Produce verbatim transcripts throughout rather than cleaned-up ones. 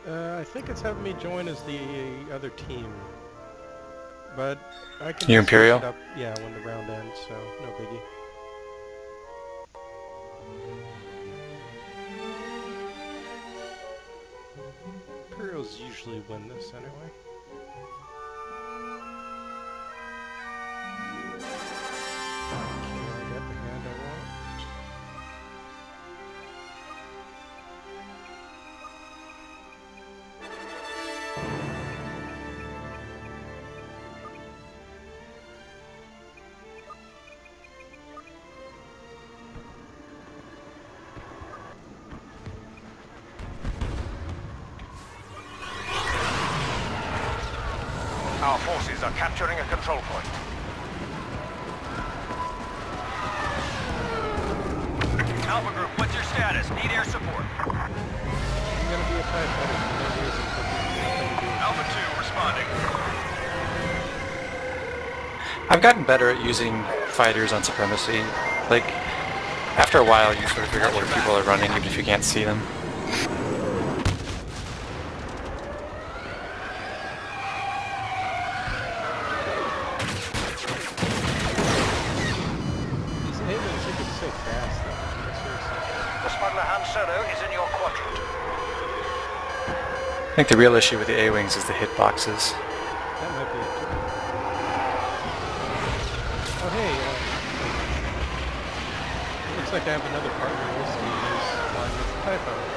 Uh, I think it's having me join as the other team. But I can You just switch Imperial? it up, yeah, when the round ends, so no biggie. Imperials usually win this anyway. Can I get the hand I want? Our forces are capturing a control point. Alpha Group, what's your status? Need air support. I'm gonna be a TIE fighter for no reason, so Alpha two responding. I've gotten better at using fighters on Supremacy. Like, after a while you sort of figure out where people are running even if you can't see them. these aliens are just so fast, though. Seriously. The smuggler Han Solo is in your quadrant. I think the real issue with the A-Wings is the hitboxes. That might be it, too. Oh, hey, uh, looks like I have another partner in this team who's flying with the TIE fighter.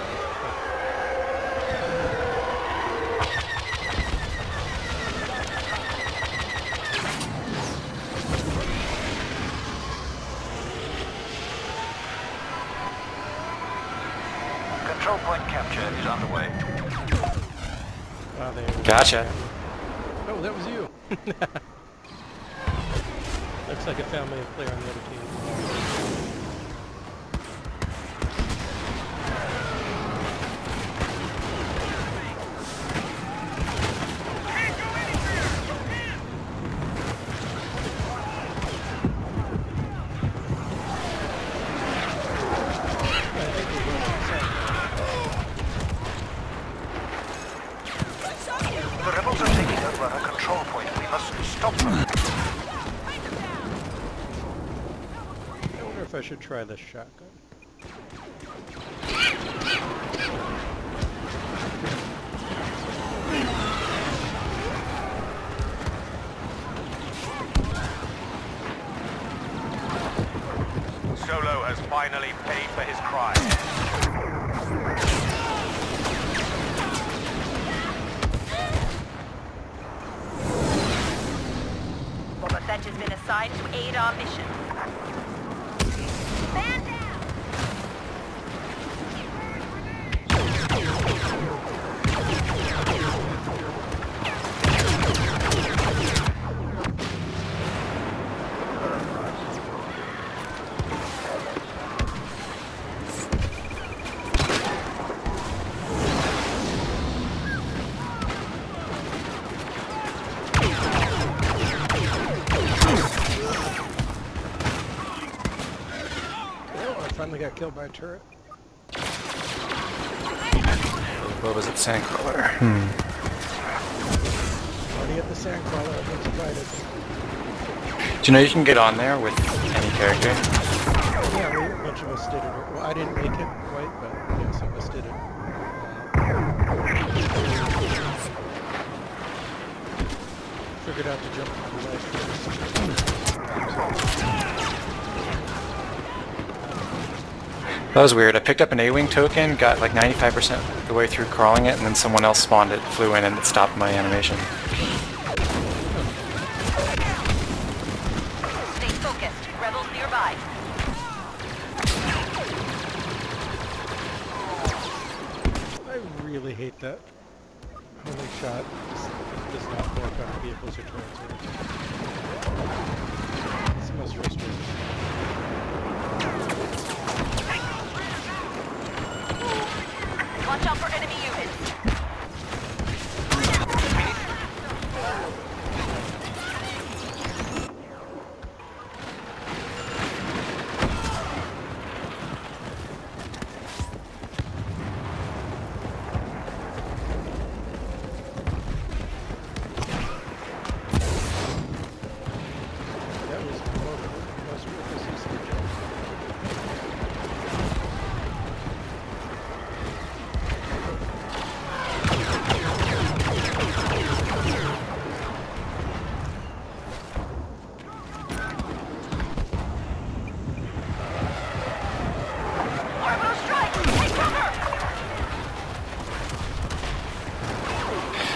Control point capture is underway. Oh, there we go. Gotcha. Oh, that was you! Looks like I found me a player on the other team. I think we're going outside. The rebels are taking over a control point. We must stop them. I wonder if I should try this shotgun. Solo has finally paid for his crime. Boba Fett has been assigned to aid our mission. Stand down! Oh, I finally got killed by a turret. What was it? Sandcrawler. Hmm. Already at the Sandcrawler, I've invited. Do you know you can get on there with any character? Yeah, we, a bunch of us did it. Well, I didn't make it quite, but yeah, some of us did it. Figured out to jump on the ledge first. That was weird. I picked up an A-Wing token, got like ninety-five percent the way through crawling it, and then someone else spawned it, flew in, and it stopped my animation. Stay focused. Rebels nearby. I really hate that. Holy shot. Just does not work on vehicles or transmitters. It's the most frustrating. Watch out for enemy units.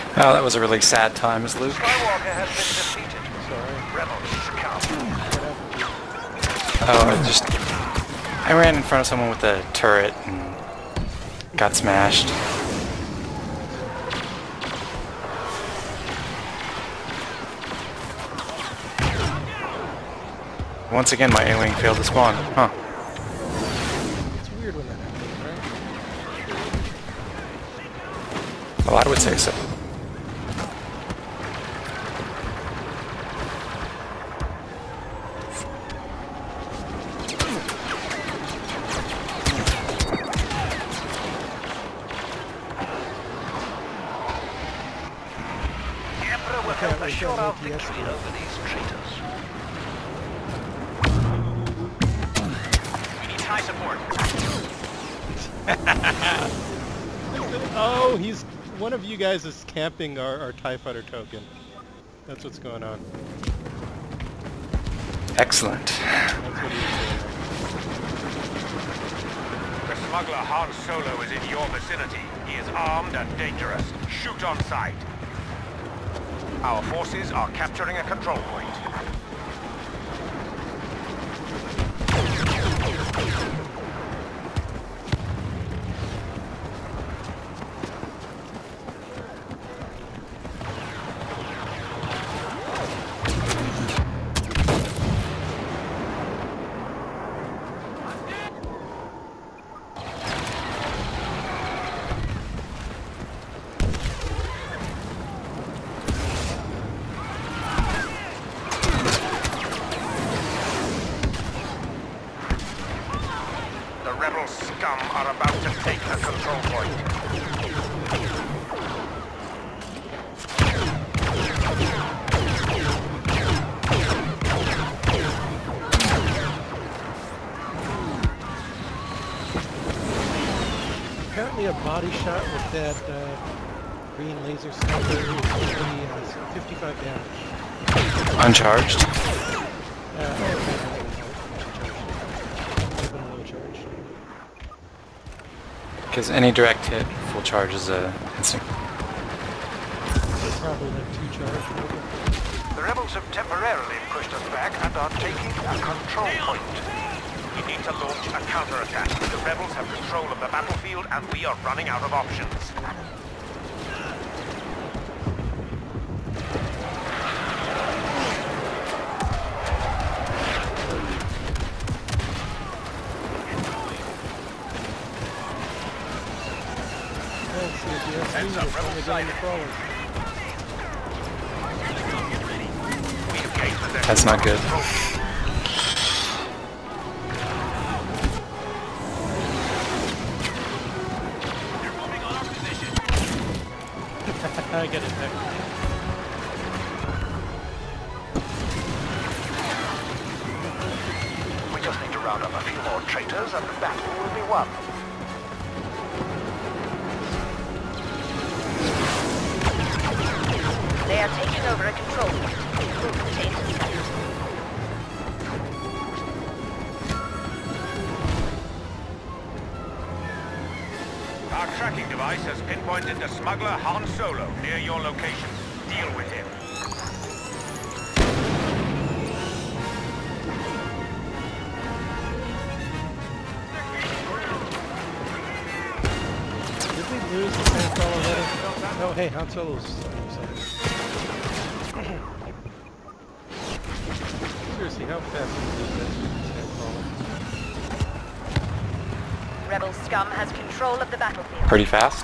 Oh, that was a really sad times, Luke. Skywalker has been defeated. Sorry. Rebels succumb. Oh, I just... I ran in front of someone with a turret and got smashed. Once again, my A-wing failed to spawn. Huh. It's weird when that happens, right? Well, I would say so. The Emperor will Okay, help we assure got our A T S victory now. over these traitors. We need high support. Oh, he's one of you guys is camping our, our TIE Fighter token. That's what's going on. Excellent. That's what he's doing. The smuggler Han Solo is in your vicinity. He is armed and dangerous. Shoot on sight. Our forces are capturing a control point. The rebel scum are about to take the control point. Apparently a body shot with that uh, green laser sniper is only uh, fifty-five damage. Uncharged. Uh, oh, okay, no, no, no, low charge. Because any direct hit, full charge is a instant. Probably like two charge. Maybe. The rebels have temporarily pushed us back and are taking a control point. We need to launch a counterattack. The rebels have control of the battlefield and we are running out of options. Let's see if the S Heads up, U is rebel only side. getting the crawlers. We have gained possession. That's not good. I get it back. We just need to round up a few more traitors and the battle will be won. They are taking over a control point. We'll contain the site. Our tracking device has pinpointed the smuggler Han Solo near your location. Deal with him. Did we lose the same fellow already? No, hey, Han Solo's on the side. Seriously, how fast did we lose that Sandcrawler? Rebel scum has control of the battlefield. Pretty fast.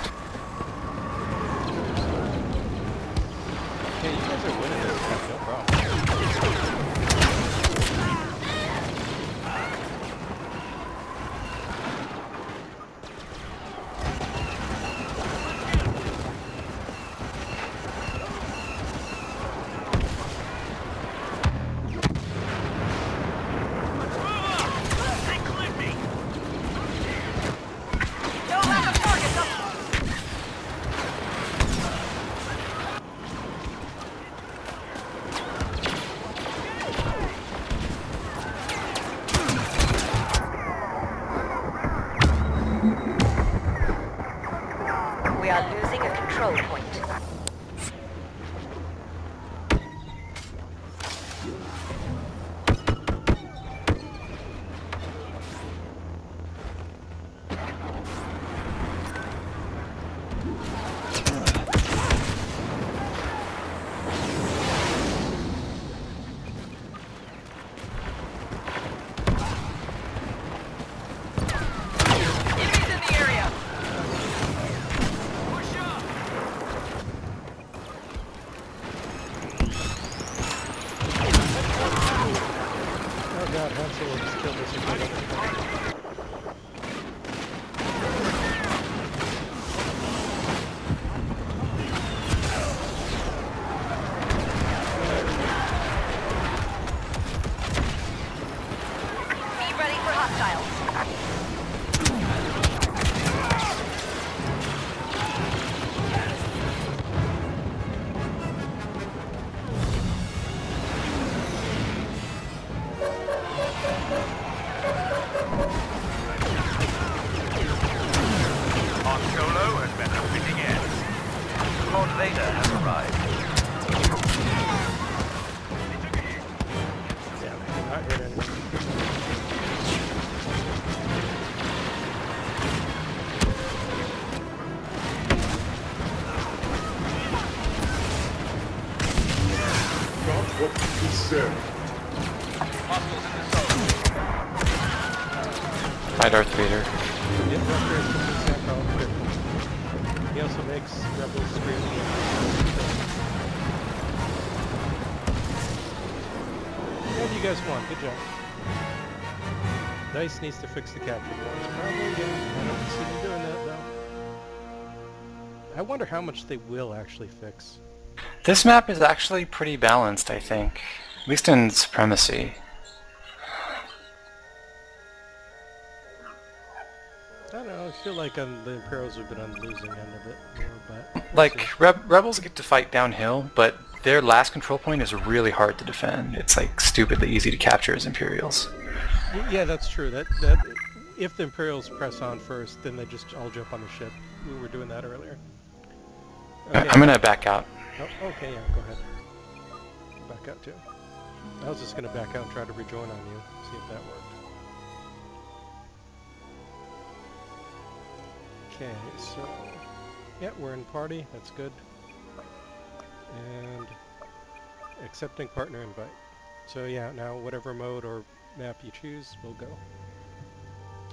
Yeah, you guys are winning this, no problem. No lack of targets up. We are losing a control point. invader has arrived. Yeah, I did not hit anyone. Not what you said. Hostiles in the zone. Hi, Darth Vader. Yeah, Raptor is from San Paulo. He also makes Rebels screaming. What do you guys want? Good job. Dice needs to fix the capture points. Probably, yeah. I don't see them doing that, though. I wonder how much they will actually fix. This map is actually pretty balanced, I think. At least in Supremacy. I don't know, I feel like um, the Imperials have been on the losing end of it more, but... we'll see. Like, Re Rebels get to fight downhill, but their last control point is really hard to defend. It's like stupidly easy to capture as Imperials. Y- Yeah, that's true. That that if the Imperials press on first, then they just all jump on the ship. We were doing that earlier. I- I'm gonna back out. Oh, okay, yeah, go ahead. Back out too. I was just gonna back out and try to rejoin on you, see if that worked. Okay, so yeah, we're in party. That's good. And accepting partner invite. So yeah, now whatever mode or map you choose, we'll go.